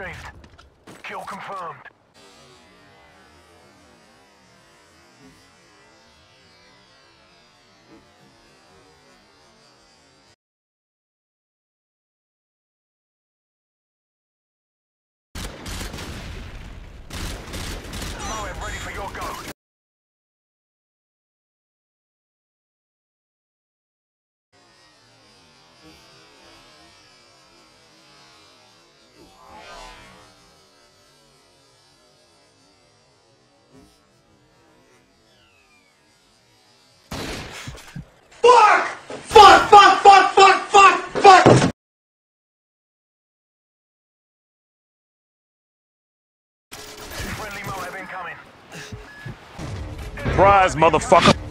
retrieved. Kill confirmed. Moab ready for your go. Friendly Moab incoming. Surprise, motherfucker!